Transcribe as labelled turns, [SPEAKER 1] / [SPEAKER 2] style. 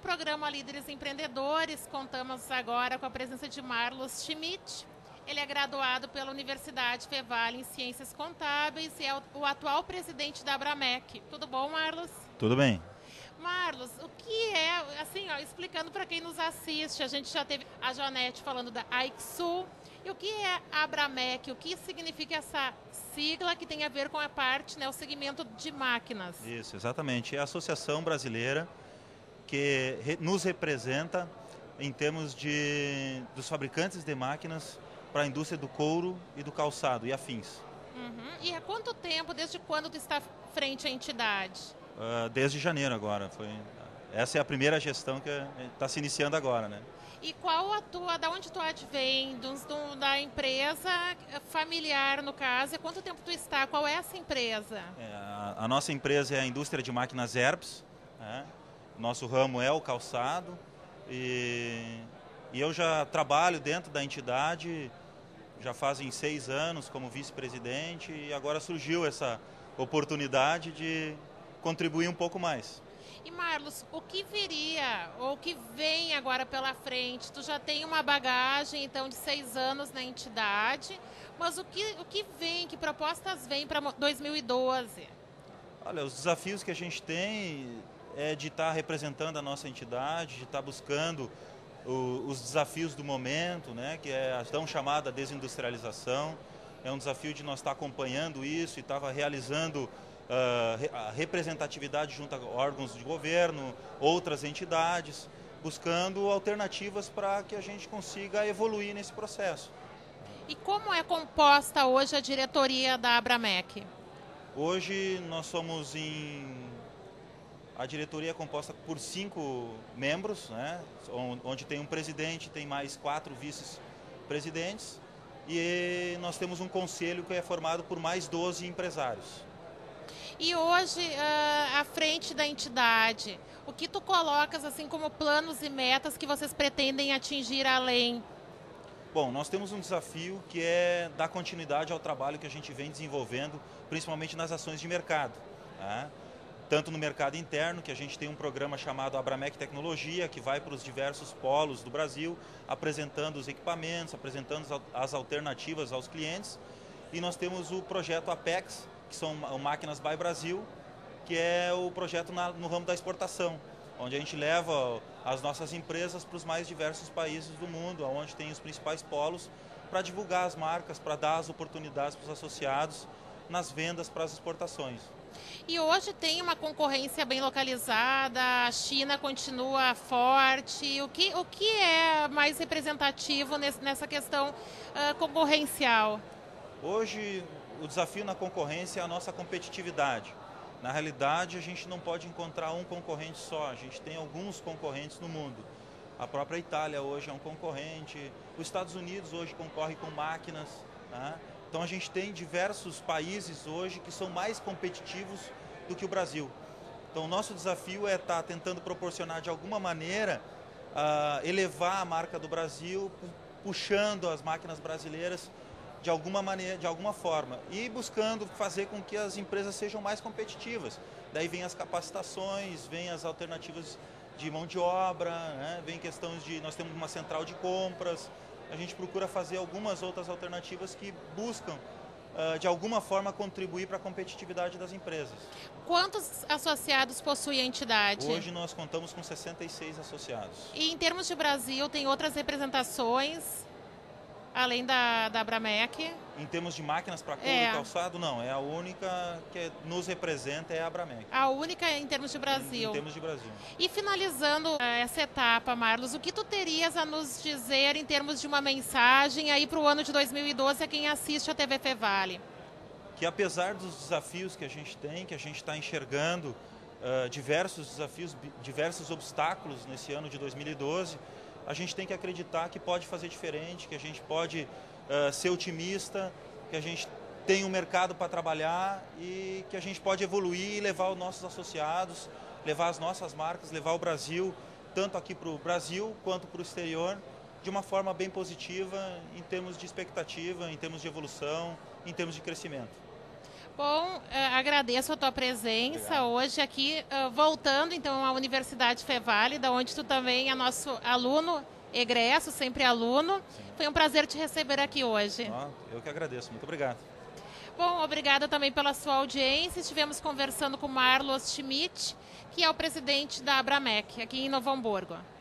[SPEAKER 1] programa Líderes Empreendedores, contamos agora com a presença de Marlos Schmidt. Ele é graduado pela Universidade Fevale em Ciências Contábeis e é o atual presidente da Abramec. Tudo bom, Marlos?
[SPEAKER 2] Tudo bem.
[SPEAKER 1] Marlos, o que é, assim, explicando para quem nos assiste, a gente já teve a Janete falando da AICSU, e o que é a Abramec, o que significa essa sigla que tem a ver com a parte, o segmento de máquinas?
[SPEAKER 2] Isso, exatamente. É a Associação Brasileira que nos representa em termos dos fabricantes de máquinas para a indústria do couro e do calçado e afins.
[SPEAKER 1] E há quanto tempo, desde quando tu está frente à entidade?
[SPEAKER 2] Desde janeiro agora. Essa é a primeira gestão que está se iniciando agora, né?
[SPEAKER 1] E da onde tu advém? Da empresa familiar, no caso, e quanto tempo tu está? Qual é essa empresa?
[SPEAKER 2] A nossa empresa é a indústria de máquinas Herbst, né? Nosso ramo é o calçado e eu já trabalho dentro da entidade, já fazem 6 anos como vice-presidente e agora surgiu essa oportunidade de contribuir um pouco mais.
[SPEAKER 1] E Marlos, o que viria, ou o que vem agora pela frente? Tu já tem uma bagagem, então, de 6 anos na entidade, mas o que vem, que propostas vêm para 2012?
[SPEAKER 2] Olha, os desafios que a gente tem é de estar representando a nossa entidade, de estar buscando os desafios do momento, né, que é a tão chamada desindustrialização. É um desafio de nós estar acompanhando isso e estava realizando a representatividade junto a órgãos de governo, outras entidades, buscando alternativas para que a gente consiga evoluir nesse processo.
[SPEAKER 1] E como é composta hoje a diretoria da Abramec?
[SPEAKER 2] Hoje nós somos a diretoria é composta por 5 membros, né, onde tem um presidente, tem mais 4 vice-presidentes e nós temos um conselho que é formado por mais 12 empresários.
[SPEAKER 1] E hoje, à frente da entidade, o que tu colocas assim como planos e metas que vocês pretendem atingir além?
[SPEAKER 2] Bom, nós temos um desafio que é dar continuidade ao trabalho que a gente vem desenvolvendo, principalmente nas ações de mercado, né? Tanto no mercado interno, que a gente tem um programa chamado Abramec Tecnologia, que vai para os diversos polos do Brasil, apresentando os equipamentos, apresentando as alternativas aos clientes. E nós temos o projeto Apex, que são máquinas by Brasil, que é o projeto no ramo da exportação, onde a gente leva as nossas empresas para os mais diversos países do mundo, onde tem os principais polos, para divulgar as marcas, para dar as oportunidades para os associados nas vendas para as exportações.
[SPEAKER 1] E hoje tem uma concorrência bem localizada, a China continua forte. O que é mais representativo nessa questão concorrencial?
[SPEAKER 2] Hoje, o desafio na concorrência é a nossa competitividade. Na realidade, a gente não pode encontrar um concorrente só, a gente tem alguns concorrentes no mundo. A própria Itália hoje é um concorrente, os Estados Unidos hoje concorre com máquinas, né? Então a gente tem diversos países hoje que são mais competitivos do que o Brasil. Então o nosso desafio é estar tentando proporcionar de alguma maneira, elevar a marca do Brasil, puxando as máquinas brasileiras de alguma maneira, de alguma forma, e buscando fazer com que as empresas sejam mais competitivas. Daí vem as capacitações, vem as alternativas de mão de obra, né? Vem questões nós temos uma central de compras, a gente procura fazer algumas outras alternativas que buscam, de alguma forma, contribuir para a competitividade das empresas.
[SPEAKER 1] Quantos associados possui a entidade?
[SPEAKER 2] Hoje nós contamos com 66 associados.
[SPEAKER 1] E em termos de Brasil, tem outras representações, além da Abramec?
[SPEAKER 2] Em termos de máquinas para couro e calçado, não. É a única que nos representa, é a Abramec.
[SPEAKER 1] A única em termos de Brasil?
[SPEAKER 2] Em termos de Brasil.
[SPEAKER 1] E finalizando essa etapa, Marlos, o que tu terias a nos dizer em termos de uma mensagem aí para o ano de 2012 a quem assiste a TV Fevale?
[SPEAKER 2] Que apesar dos desafios que a gente tem, que a gente está enxergando diversos desafios, diversos obstáculos nesse ano de 2012, a gente tem que acreditar que pode fazer diferente, que a gente pode ser otimista, que a gente tem um mercado para trabalhar e que a gente pode evoluir e levar os nossos associados, levar as nossas marcas, levar o Brasil, tanto aqui para o Brasil quanto para o exterior, de uma forma bem positiva em termos de expectativa, em termos de evolução, em termos de crescimento.
[SPEAKER 1] Bom, agradeço a tua presença.
[SPEAKER 2] Obrigado.
[SPEAKER 1] Hoje aqui, voltando então à Universidade Fevale, onde tu também é nosso aluno egresso, sempre aluno. Sim. Foi um prazer te receber aqui hoje.
[SPEAKER 2] Eu que agradeço, muito obrigado.
[SPEAKER 1] Bom, obrigada também pela sua audiência. Estivemos conversando com Marlos Schmidt, que é o presidente da Abramec, aqui em Novo Hamburgo.